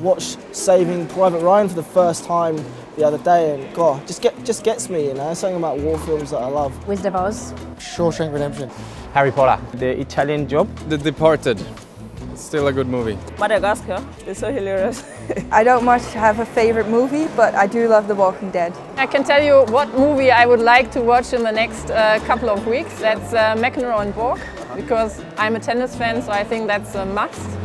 watched Saving Private Ryan for the first time the other day, and God, just gets me, you know, something about war films that I love. Wizard of Oz. Shawshank Redemption. Harry Potter. The Italian Job. The Departed. Still a good movie. Madagascar. It's so hilarious. I don't much have a favorite movie, but I do love The Walking Dead. I can tell you what movie I would like to watch in the next couple of weeks. That's McEnroe and Borg, because I'm a tennis fan, so I think that's a must.